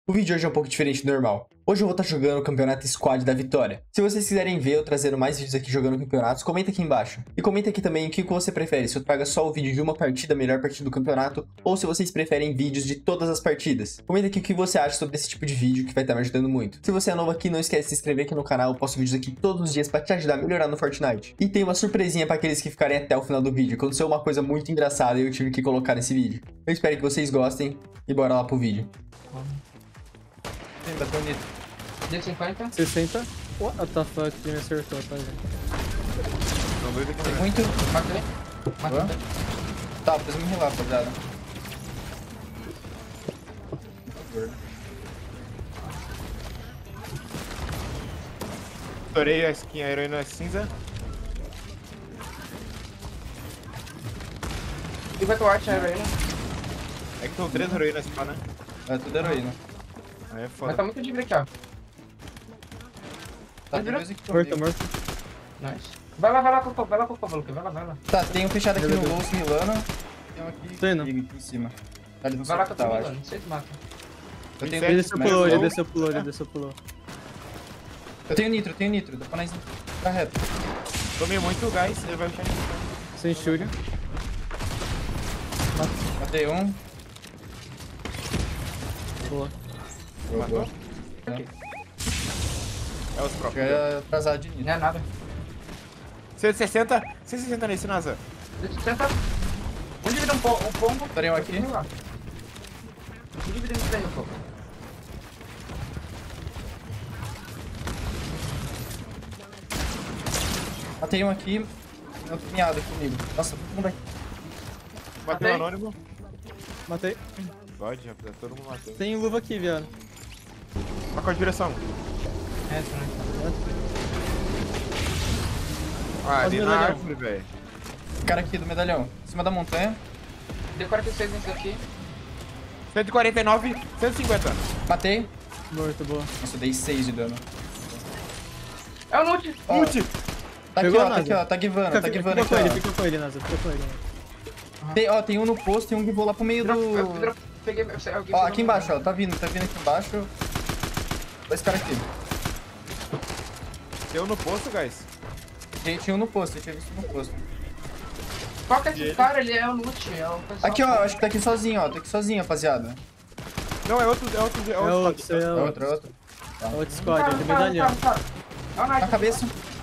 O vídeo hoje é um pouco diferente do normal. Hoje eu vou estar jogando o Campeonato Squad da Vitória. Se vocês quiserem ver eu trazendo mais vídeos aqui jogando campeonatos, comenta aqui embaixo. E comenta aqui também o que você prefere, se eu traga só o vídeo de uma partida, a melhor partida do campeonato, ou se vocês preferem vídeos de todas as partidas. Comenta aqui o que você acha sobre esse tipo de vídeo, que vai estar me ajudando muito. Se você é novo aqui, não esquece de se inscrever aqui no canal, eu posto vídeos aqui todos os dias para te ajudar a melhorar no Fortnite. E tem uma surpresinha para aqueles que ficarem até o final do vídeo. Aconteceu uma coisa muito engraçada e eu tive que colocar nesse vídeo. Eu espero que vocês gostem e bora lá pro vídeo. Tá bonito. Deu 50. 60. What the fuck, ele me acertou, tá vendo? Não doido aqui, Tem né? muito. Matei. Matei. Boa. Tá, precisa me relar, rapaziada. Estourei a skin, a heroína cinza. E vai com arte, heroína. É que estão 3 heroínas só, né? É tudo heroína. Aí é Mas foda. tá muito de break, ó. Tá, tem dois aqui Morto, comigo. morto. Nice. Vai lá, Cocô, vai lá, Luca, vai lá. Tá, tem um fechado aqui no Beleza. Low Milano. Tem um aqui Tô indo. comigo, aqui em cima. Tá ali no Vai lá que eu tô hospital, mirando, acho. não sei se mata. Eu tenho, Ele desceu, mas pulou, ele eu- desceu, pulou, ele desceu, pulou. eu tenho nitro, dá pra nós tá reto. Tomei muito gás, ele vai deixar Sem shuri. Matei um. Boa. Matou? É. É os próprios. Fiquei atrasado de nitro. Não é nada. 160 nesse, Nasa. Tenta. Um dividir um pombo. Tem um aqui. Um dividir isso daí, pô. Matei um aqui. Tem outro miado aqui comigo. Nossa, todo mundo aqui. Bateu o Matei. anônimo. Matei. God, rapaz, todo mundo matou. Tem luva aqui, viado. Mas qual a direção? Essa, né? Ah, ali na medalhão. árvore, velho. Cara aqui do medalhão. Em cima da montanha. Deu 46 nesse daqui. 149, 150. Matei. Morto, boa. Nossa, eu dei 6 de dano. É o Nute. Ó, Ult! tá aqui, Pegou, ó, tá Nasa? aqui, ó. Tá givando Fica aqui, com ele, ó. fica com ele, Nasa, fica com ele. Tem, ó, tem um no posto, tem um que voou lá pro meio do... Peguei. Ó, aqui embaixo, ó. Tá vindo aqui embaixo. Dois caras aqui. Deu no posto, guys. Tinha um no posto, eu tinha visto no posto. Qual que é esse cara? Ele é o Nute. É o pessoal. Aqui, ó, acho que tá aqui sozinho, ó. Tá aqui sozinho, rapaziada. Não, é outro. É outro, squad. É outro, é outro. É outro squad, ele é medalhão. É o Knight. Na cabeça.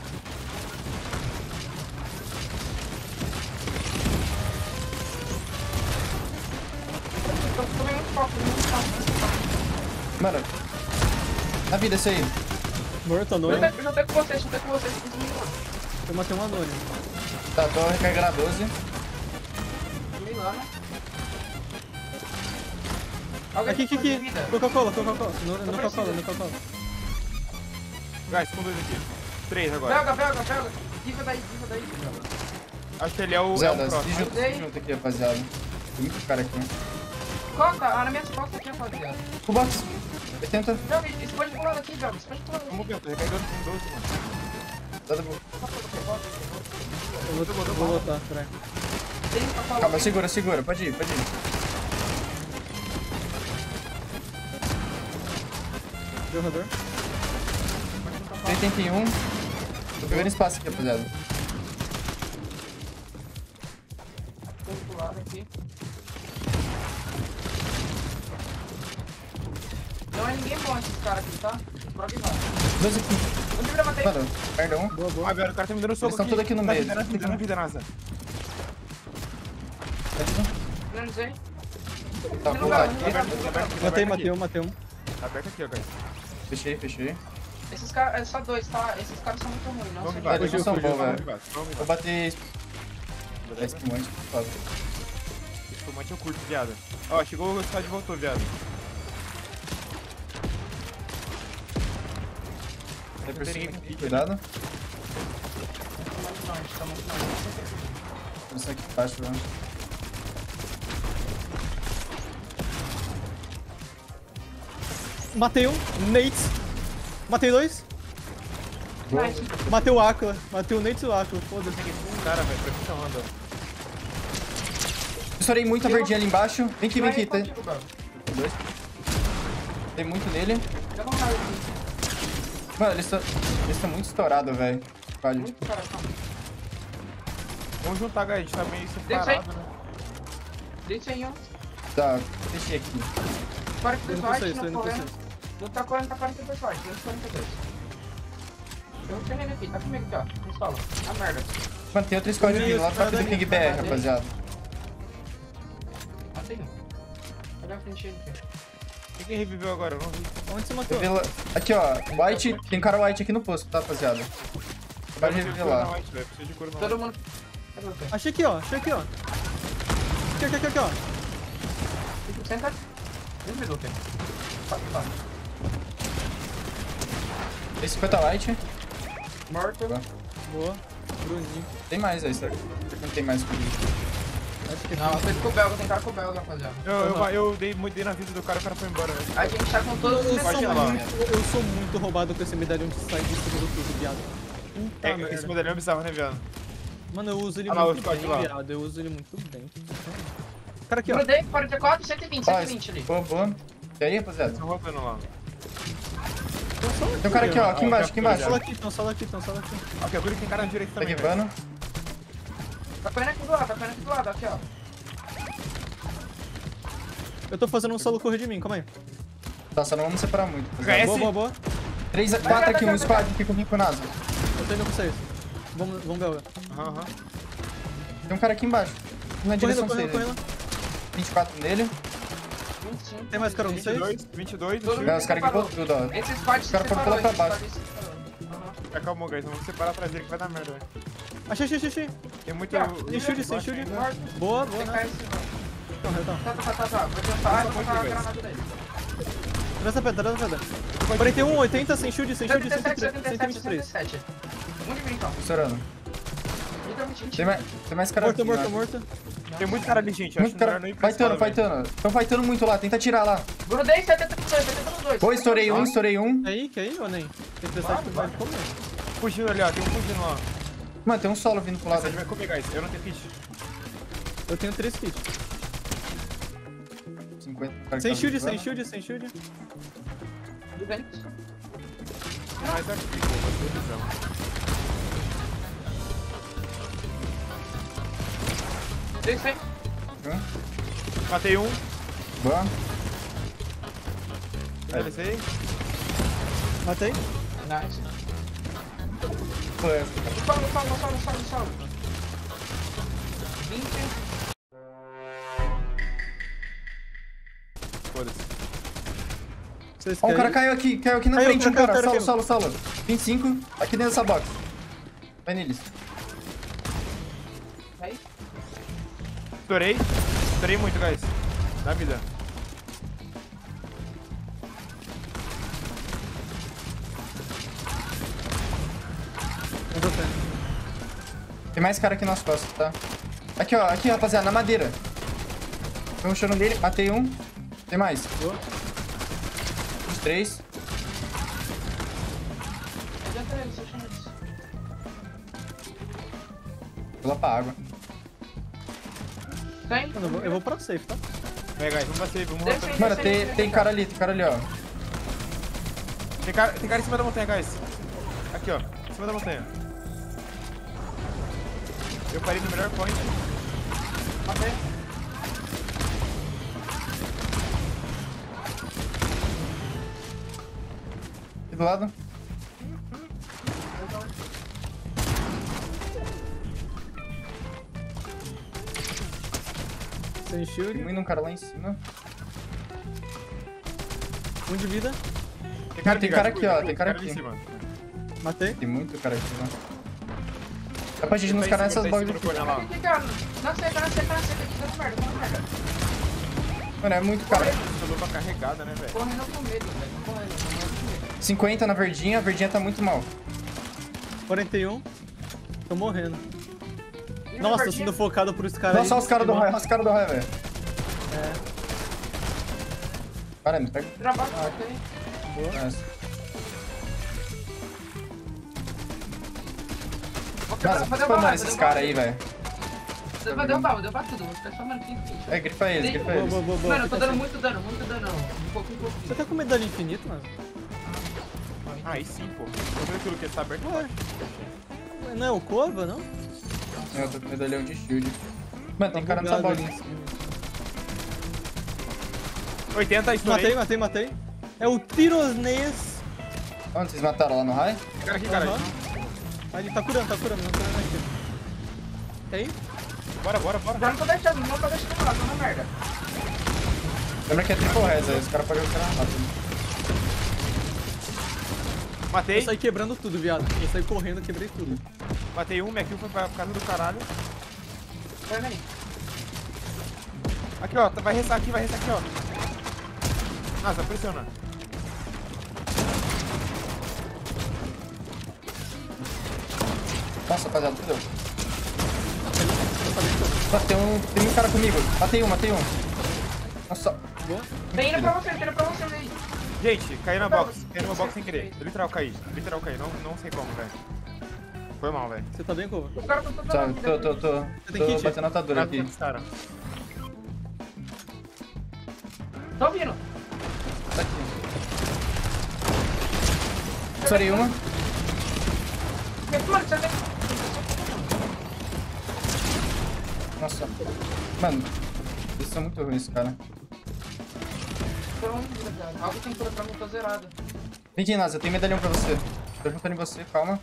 Tomei muito foco. Mano. Na vida, esse aí. Morto, anônimo. Eu juntei com vocês. Eu matei um anônimo. Tá, tô recarregando a 12. Tomei lá, né? Aqui. Coca-Cola. No Coca-Cola. Guys, com 2 aqui. 3 agora. Pega. Diva daí. Acho que ele é o. Zelda, é o se próximo. junta aqui, rapaziada. Tem muito cara aqui. Costa, na minha costas aqui, rapaziada. O box. 80. Joga, esse pode pular daqui, joga. Esse pode pular daqui. Vamos ver, tô recarregando com 12, mano. Dá pra- Eu vou botar, peraí. Tem pra falar. Calma, segura. Pode ir. Derrador. 81. Tô pegando espaço aqui, rapaziada. Tem pro lado aqui. Não é ninguém bom esses caras aqui, tá? Prova e vai. Dois aqui. Onde eu matei? Mano, perdão. Boa. Ah, velho, o cara tá me dando soco. Eles tão tudo aqui no meio. Na vida, Nasa. Finalizei. Tá, vou lá aqui. Matei um. Tá aberto aqui, ó, guys. Fechei. Esses caras, é só dois, tá? Esses caras são muito ruins, não Vamos sei. embaixo. Eles não são bons, velho. Vamos Vou bater... espumante, por favor. Espumante eu curto, viado. Ó, chegou o estádio e voltou, viado. Tem por cima aqui, cuidado. Não, a gente tá muito longe. Por isso aqui embaixo, velho. Matei um. Nate. Matei 2. Nice. Matei o Aquila. Matei o Nate e o Aquila, foda-se. Cara, velho, pra que chamando? Estourei muito a verdinha ali embaixo. Vem aqui, tá? Contigo, Bel. Dois. Tem muito nele. Já não tá aqui. Mano, eles estão muito estourados, velho. Vale. Muito cara, calma. Vamos juntar, guys. A gente tá meio separado, né? Deixa aí, ó. Tá, fechei aqui. 42 Tô indo white, pra não vocês, correndo. Não tá correndo, tá 42 white. 42. Tem um terreno aqui, tá comigo aqui, ó. Pistola. A merda. Mano, tem outro squad vindo lá do top do King BR, rapaziada. Matei um. Olha a frente aí, aqui. Quem reviveu agora? Eu não vi. Onde você matou? Aqui, ó. White, tem cara white aqui no posto, tá, rapaziada? Vai Eu reviver preciso de cura na lá. white, velho. Preciso de cura na Todo white. mundo. Cadê você? Achei aqui, ó. Achei aqui, ó. Aqui, ó. Senta. 2 minutos. Tá. Tem 50 white. Morto. Boa. Bruninho. Tem mais aí, será que não tem mais comigo? Acho que Não, você ficou belga, tem cara com belga, rapaziada. Eu dei na vida do cara, o cara foi embora, velho. A gente tá com todos os Eu Pode ir lá. eu sou muito roubado com esse medalhão de sai de segundo turno, viado. Puta É, merda. esse medalhão é bizarro, né, viado? Mano, eu uso ele Ah lá, muito o Scott bem, lá. viado. Eu uso ele muito bem. Cara aqui, ó. Grudei, 44, 120, Ó, 120 ali. boa. E aí, rapaziada? Estão rodando lá. Tem um cara aqui, ó. Aqui embaixo, aqui embaixo. Sala aqui, então, sala aqui. Ok, agora tem cara na direita Tá também, velho. equipando. Tá correndo aqui do lado, aqui, ó. Eu tô fazendo um solo correr de mim, calma aí. Tá, só não vamos separar muito. rapaziada. HS. Boa. 4 aqui, um squad aqui comigo com o NASA. Eu tô indo com vocês. Vamos ver. Aham. Tem um cara aqui embaixo. Na direção Correndo. 24 nele. 25. Tem mais cara com vocês? 22. Todo mundo Não, os caras aqui separou. botou tudo, ó. Esse squad se Os caras foram separou, pular pra esse baixo. squad se separou. Aham. Calma, guys. Vamos separar atrás dele que vai dar merda, velho. Achei. Tem muito... Sem shield. Morto. Boa, Tem né? cara em cima. Então. Tá. Vou tentar a granada dele. Traz a pedra. 41, 80, sem shield, 77, 123. 77. Um de mim, então. Estourando. Literalmente 20. Tem mais cara aqui. né? Morto. Tem muito cara ali, gente. Eu acho Muito melhor cara. não ir pra escola, velho. Fightando. Estão fightando muito lá. Tenta atirar lá. Grudei 72. Pô, estourei um. Que aí, ou nem? Tem que pensar que vai comer. Fugindo ali, ó. Tem um fugindo lá. Mano, tem um solo vindo pro lado. Você vai comer, guys. Eu não tenho kit. Eu tenho 3 kits. 50. cara que Sem tá shield. Do Fênix. Mas aqui, pô. Vai ter visão. Deixa. Matei um. Boa. Finalizei. Matei. Nice. Pô, é. Solo. 20. Foda-se. Vocês Ó, um querem? cara caiu aqui na Caiu, frente, um caiu, cara. caiu. Solo. 25, aqui dentro dessa box. Vai neles. Aí. Estourei muito, guys. Dá vida. Eu tô saindo. Tem mais cara aqui nas costas, tá? Aqui, ó. Aqui, rapaziada, na madeira. Tô rushando nele, matei um. Tem mais. Boa. Os 3. Adianta ele, só chama isso. Vou lá pra água. Tem? Mano, eu vou pra safe, tá? Vai, guys. Vamos pra save. Vamos Desce rotar. aí. Mano, tem cara ali, ó. Tem cara em cima da montanha, guys. Aqui, ó. Em cima da montanha. Eu parei no melhor point. Matei. Aqui do lado. Sem Tem shield. muito um cara lá em cima. 1 de vida. Tem cara aqui, ó, tem cara ali em aqui. cima. Matei. Tem muito cara aqui, né? Dá pra gente nos Tá em caras cima, nessas tá em boxes cima aqui. do corner lá. Aqui, cara. Não sei, aqui, dando merda. Mano, é muito cara. Essa lupa carregada, né, velho? Correndo com medo, velho. Correndo com medo. 50 na verdinha, a verdinha tá muito mal. 41. Tô morrendo. Nossa, tô sendo focado por esse cara Não, aí. só os caras do raio, velho. É. Para, me pega. Trabalho, matei. Nossa. Vou quebrar, Nossa, fazer spamando uma esses caras aí, velho. Vou derrubar tudo. Vou ficar só, mano, 15. É, grifa eles, grifa Boa, eles. boa, boa, boa. Mano, eu tô Fica dando assim. muito dano. Um pouquinho. Você tá com medalha infinita, mano? Aí sim, pô. Tô vendo aquilo que tá aberto. Ué. Não é o Cova, não? Eu tô com medalhão de shield. Mano, tem cara nessa bugado bolinha. ali em cima. 80, estourei. Matei. É o Tirosneias. Onde vocês mataram? Lá no raio? Cara aqui, cara. Aham. Ah, ele tá curando, não curando aqui. Tem? Bora. Já não tô deixando lá, tô na merda. Lembra que é triple res aí, os caras podem jogar rápido. Matei. Eu saí quebrando tudo, viado. Eu saí correndo, quebrei tudo. Matei um, minha kill foi pra casa do caralho. Vai, vem. Aqui, ó. Vai restar aqui, ó. Nossa, pressiona. Nossa, rapaziada, fudeu. Nossa, tem um cara comigo. Matei um. Nossa. Boa. Vem indo pra você aí. Gente, caí na box. Caí numa box sem querer. Eu literal caí. Não sei como, velho. Foi mal, velho. Você tá bem, Cova? Os caras tão Sabe, tem tô kit? batendo atadura aqui. Cara. Tô vindo. Tá aqui. Estourei uma. Mano, você tem... Nossa. Mano, eles são muito ruins, cara. Algo tem cura pra mim, tô zerado. Vem aqui, Nasa, eu tenho medalhão pra você. Tô juntando em você, calma.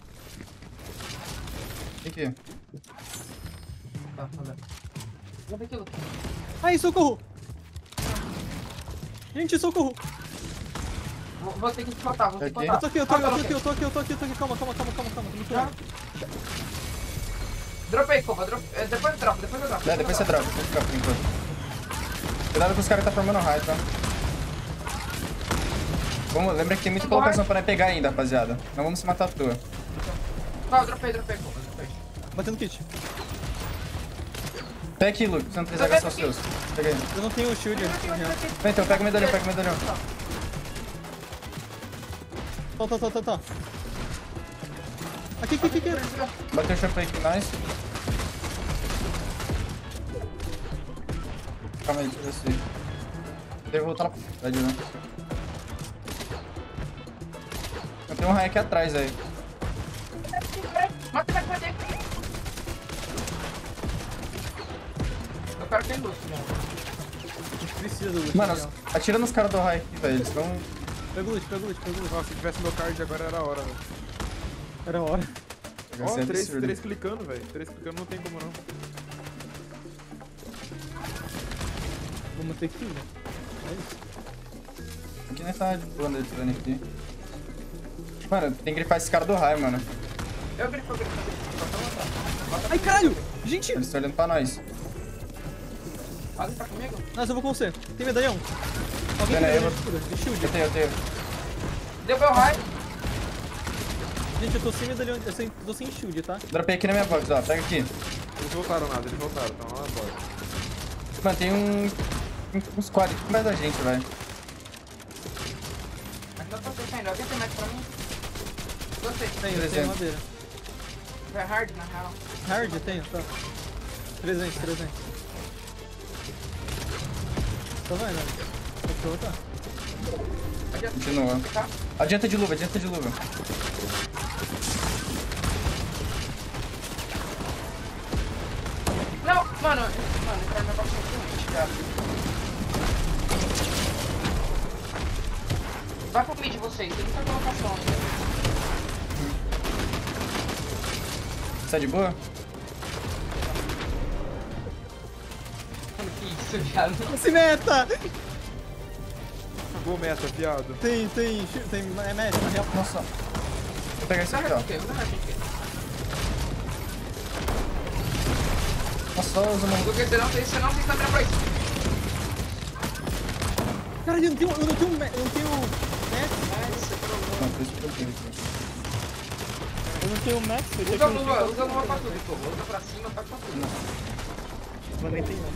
Vem aqui. Tá, olha. Vou ver aquilo. Ai, socorro! Gente, socorro! Vou ter que te matar, vou ter que Aqui. matar. Eu tô aqui. Calma. Tô me curando. Dropei, Cova, depois eu dropo. É, depois você dropa, por enquanto. Cuidado com os caras que tá formando raio, tá? Vamos, lembra que tem muita colocação pra pegar ainda, rapaziada. Não vamos se matar à toa. Tá, eu dropei, Cova, Batendo kit. Pega aqui, Luke, você não precisa gastar os seus. Pega aí. Eu não tenho shield, na real. Vem, então, pega o medalhão. Tá. Aqui. Bateu o champanhe aqui, nice. Calma aí, deixa eu ver se... Devo voltar lá pra cidade, né? Tem um raio aqui atrás aí. Mata. Eu quero ter luz, mano. A gente precisa do loot. Mano, na real. atira nos caras do raio aqui, velho. Eles estão... Pega o loot. Nossa, se tivesse meu card agora era a hora, velho. Era a hora. Ó, é três absurdo. clicando, velho. 3 clicando não tem como não. Vamos ter que ir, né? É isso. Aqui nem tá de boa andando tirando aqui. Mano, tem que grifar esse cara do raio, mano. Eu grifo. Ai, caralho! Gente! Eles estão olhando pra nós. Alguém tá comigo? Nossa, eu vou com você. Tem medalhão? Alguém Pera aí, tem eu medalhão de shield? Eu tenho. Deu meu raio. Gente, eu tô sem medalhão, tô sem shield, tá? Dropei aqui na minha box, ó. Pega aqui. Eles voltaram, estão lá fora. Mano, tem um squad aqui com mais da gente, velho. Ainda tô saindo. Alguém tem mais pra mim? Gostei. Tenho 300. madeira. É hard, na real. Hard? Tenho, tá. 300. Tá vendo? Vou voltar. Continua. Tá? Adianta de luva. Não, mano, esse cara é bastante doente, cara. Vai pro mid vocês, tem muita colocação. Você tá de boa? Mano, que isso, viado. Se meta! Acabou meta, viado. Tem média, na real. Nossa. Vou pegar esse aqui, ó. Nossa, só usa uma... Lucas, você não tem câmera pra isso. Cara, eu não tenho match. Não, por isso que eu tenho aqui. Eu não tenho match. Usa luva pra tudo, pô. Usa pra cima, tá pra tudo. Mas nem tem match.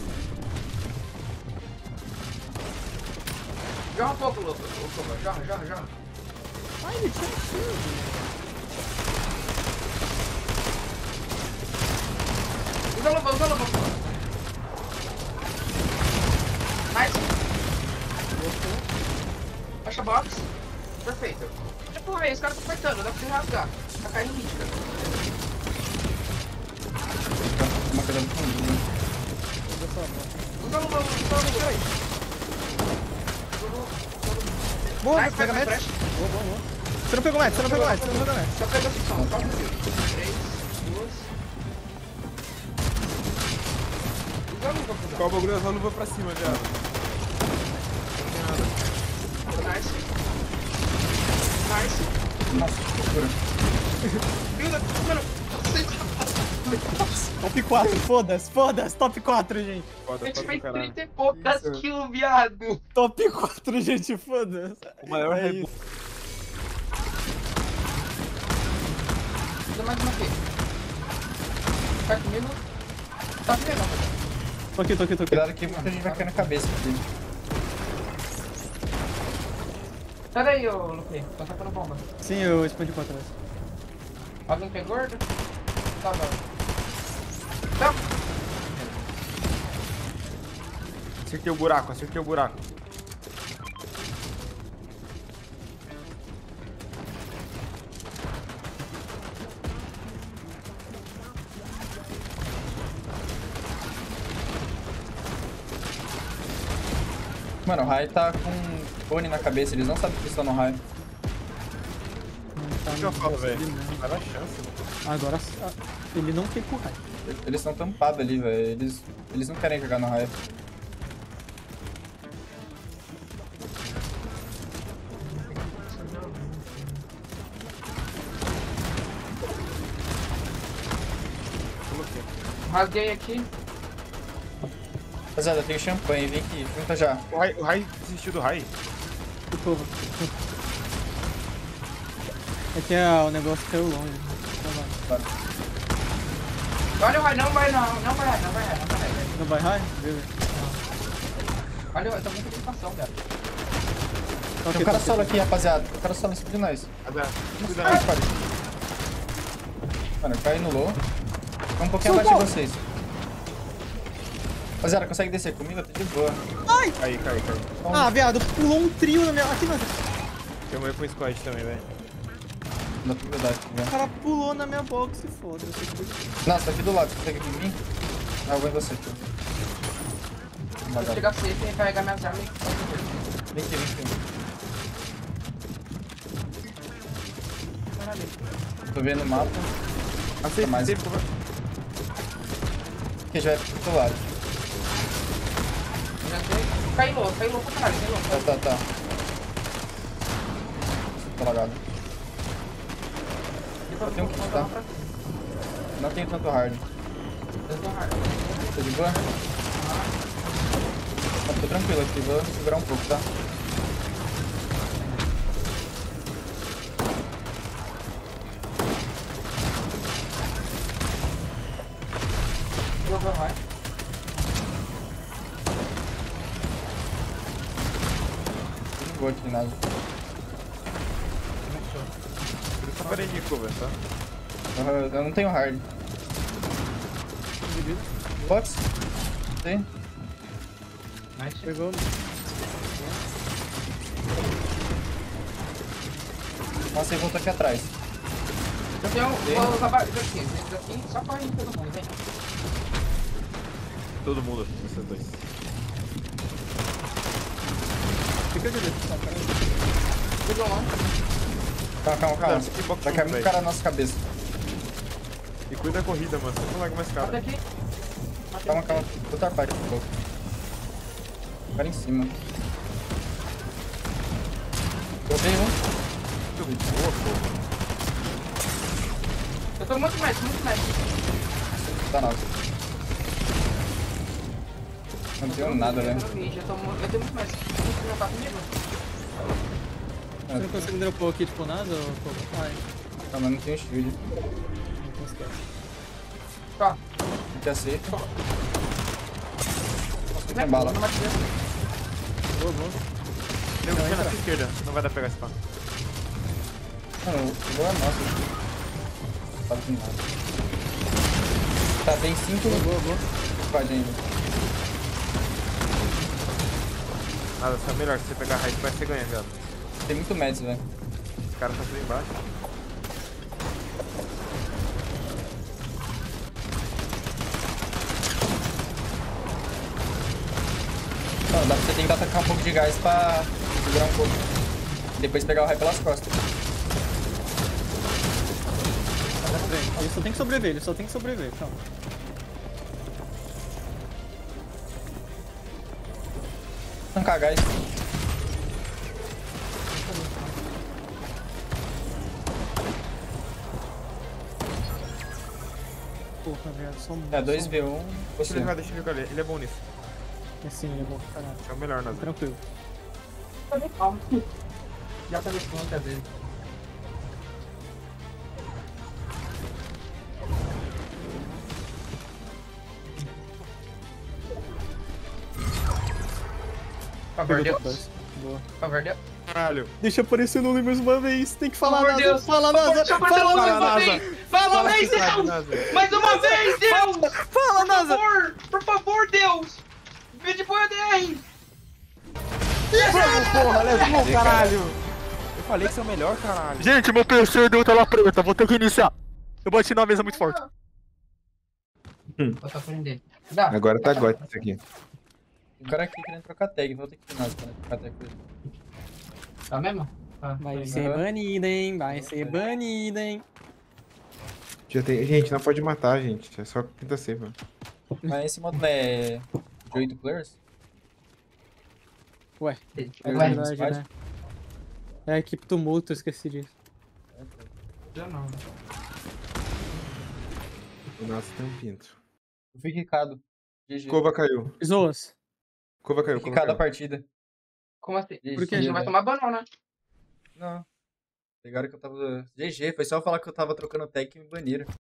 Joga um pouco, Lucas. Joga. Ai, ele tinha shield. Usa luva. box. Perfeito. Tipo, velho, os caras estão apertando, dá pra você rasgar. Tá caindo mítica. Uma coisa muito ruim. Usa no peraí. Boa, Nice, pega nice, match. nice. Boa, boa, boa. Você não pegou match, você não pegou match, você não pegou match. Só pega a sucção, só um pouquinho. 3, 2. Usa a luva, Fudão. Qual o bagulho da luva pra cima, viado? Não tem nada. Nice. Nice. Nossa, que loucura. Builda, mano. Top 4, foda-se, top 4, gente. Foda, A gente foda fez pra caralho. 30 e poucas Isso. kills, viado. Top 4, gente, foda-se. O maior É reboot. isso. Usa mais uma aqui. Tá comigo? Tá comigo, não. Tô aqui. Cuidado que muita gente vai cair na cabeça aqui. Sai daí, ô Luque. Tô tacando bomba. Sim, eu expandi pra trás. Alguém que é gordo? Tá bom. Não. Acertei o buraco, acertei o buraco. Mano, o Rai tá com cone na cabeça, eles não sabem que estão no raio. Não tá O que eu falo, velho? ele não. Vai dar chance, mano. Agora ele não tem com raio. Eles estão tampados ali, velho. Eles não querem jogar no raio. Rasguei aqui. Rapaziada, tem champanhe, vem aqui, junta já. O Rai desistiu do Rai. Desculpa. É que o negócio caiu longe. Então vai. Olha o raio, não vai não. Não vai raio. Não vai raio? Beleza. Olha o raio, tá muito ocupação, velho. Tem um cara solo aqui, rapaziada. Tem um cara solo em cima de nós. Cuidado. Ai, pare. Mano, eu caí no low. Tô um pouquinho abaixo de vocês. Rapaziada, consegue descer comigo? Eu tô de boa. Cai. Ah, viado, pulou um trio na minha. Aqui, mano. Eu morri pro squad também, velho. Não dá pra cuidar aqui, O velho. cara pulou na minha box e foda-se. Nossa, tá aqui do lado. Você consegue vir em mim? Ah, eu vou em você, tio. Vou chegar safe e carregar minhas armas. Vem aqui. Caralho. Tô vendo o mapa. Aceita, mais. aceita. Aqui já vai pro outro lado. Já sei. Cai louco pra caralho, cai louco. Tá. Tô lagado. Eu tenho que chutar. Não tenho tanto hard. Eu tô hard. Tá de boa? Tô tranquilo aqui, vou segurar um pouco, tá? Eu vou hard. Eu não vou aqui nada. Só parei de cover, tá? Eu não tenho hard. Box? Tem? Nice. Pegou. Nossa, ele voltou aqui atrás. Eu tenho vou acabar daqui. Esse daqui só corre todo mundo, vem. Todo mundo, vocês dois. Fica direito. Pegou lá. Calma. Esse box Vai cair muito velho. cara na nossa cabeça. E cuida da corrida, mano. Você não larga mais Bota cara. aqui. Calma. Outra parte um pouco. Cara em cima. Botei um. Boa, pô. Eu tô muito mais. Tá nada. Não tenho nada, velho. Eu tenho muito mais. Você não tá comigo? Você não consegue dropar aqui, tipo, nada? Ou... Ai, Calma, não tenho shield. não consegue. Tá. Aqui aceita. Não tem bala. Não bate dentro. Boa. Tem um na sua esquerda. Não vai dar pra pegar esse pá. Mano, o gol é nosso. Não tá vindo nada. Tá, tem 5 Boa. squad ainda. Nada, só é melhor que você pegar a raid, vai ser ganha, velho. Tem muito Mads, velho. Os caras estão tudo embaixo. Não, dá pra você tentar atacar um pouco de gás pra segurar um pouco. Depois pegar o raio pelas costas. Ele só tem que sobreviver, ele só tem que sobreviver. Calma. Tancar gás. Porra, velho, só um. É 2v1. Deixa Você. ele jogar, deixa ele jogar ali. Ele é bom nisso. É sim, ele é bom pra caralho. É o melhor, Nazar. Tranquilo. Tá bem calmo. Já tá com muitas vezes. Favor Deus. Boa. Favor Deus. Caralho. Deixa aparecer no mais uma vez. Tem que falar, Por NASA. Deus. Fala, NASA. Deixa eu fazer Fala, mais NASA. uma vez. Fala, Fala vez, que sabe, Deus. Nazar. Mais uma vez, Deus. Fala, NASA. Por favor, Deus. Vídeo poder. Vamos, porra, let's go, caralho. Eu falei que você é o melhor, caralho. Gente, meu PC deu tela preta. Vou ter que iniciar. Eu bati na mesa muito forte. Vou só prender. Dá. Agora tá God isso aqui. O cara aqui querendo trocar tag. Vou ter que ir nada pra trocar tag com ele. Tá mesmo? Tá. Vai Tá. ser banido, hein? Vai ser banido, hein? Já tem... Gente, não pode matar, gente. É só quinta ser, mano. Mas esse modo não é de 8 players? Ué, é Ué, verdade, squad? né? É a equipe tumulto, eu esqueci disso. eu não. O nosso tem um pinto. Eu fui quicado. GG. Cova caiu. Zoas. Cova caiu, Fui Cova quicado a caiu. partida. Como assim? GG, Por quê? A gente não vai velho. tomar banana, né? Não. Pegaram que eu tava... GG, foi só eu falar que eu tava trocando tag que me baniram.